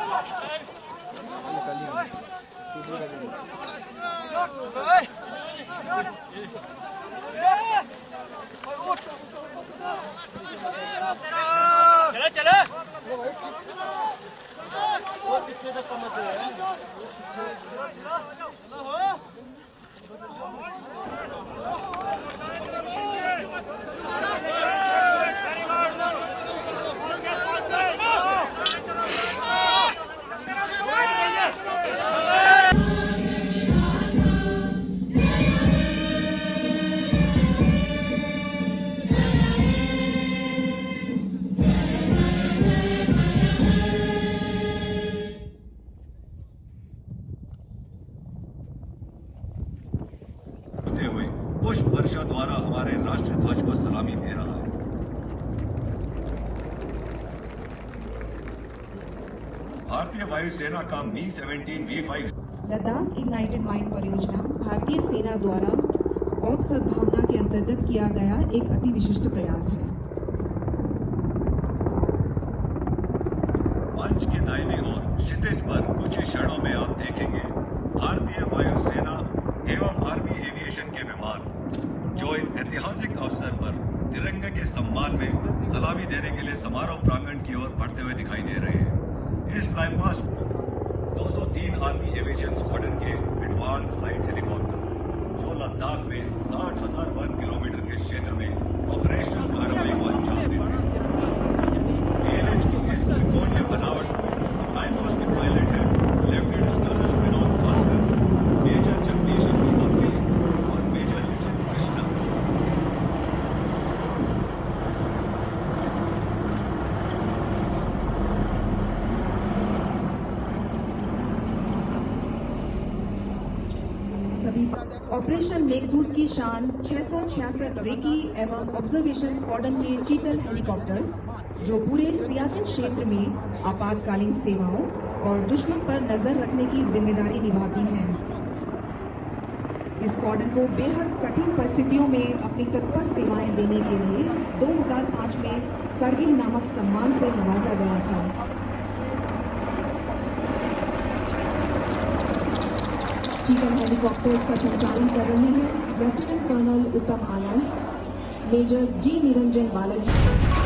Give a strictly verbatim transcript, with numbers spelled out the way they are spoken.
चला चला पीछे तक मत हुए पुष्प वर्षा द्वारा हमारे राष्ट्र ध्वज को सलामी दे रहा है। भारतीय वायुसेना का Mi seventeen V five Ladakh ignited mind परियोजना भारतीय सेना द्वारा और सद्भावना के अंतर्गत किया गया एक अति विशिष्ट प्रयास है। मंच के दाहिने ओर क्षितिज पर कुछ ही क्षणों में आप देखेंगे भारतीय वायुसेना एवं आर्मी एविएशन के विमान जो इस ऐतिहासिक अवसर पर तिरंगे के सम्मान में सलामी देने के लिए समारोह प्रांगण की ओर बढ़ते हुए दिखाई दे रहे हैं। इस फ्लाईपास्ट दो सौ तीन आर्मी एविएशन स्क्वाड्रन के एडवांस लाइट हेलीकॉप्टर जो लद्दाख में साठ हजार वर्ग किलोमीटर के क्षेत्र में ऑपरेशनल कार्रवाई को अंजाम देते हैं। एएलएच की इस त्रिकोणीय बनावट फ्लाईपास्ट के पायलट है lieutenant colonel Vinod Bhaskar, major Jagdish Agnihotri और मेजर विजय कृष्णा। सभी ऑपरेशन मेघदूत की शान छह सौ छियासठ रेकी एवं ऑब्जर्वेशन स्क्वाड्रन के चीतल हेलीकॉप्टर्स जो पूरे सियाचिन क्षेत्र में आपातकालीन सेवाओं और दुश्मन पर नजर रखने की जिम्मेदारी निभाती हैं। इस स्क्वाड्रन को बेहद कठिन परिस्थितियों में अपनी तत्पर सेवाएं देने के लिए दो हज़ार पाँच में करगिल नामक सम्मान से नवाजा गया था। चीतल हेलीकॉप्टर्स का संचालन कर रहे हैं lieutenant colonel Uttam Anand, major G Niranjan Balaji.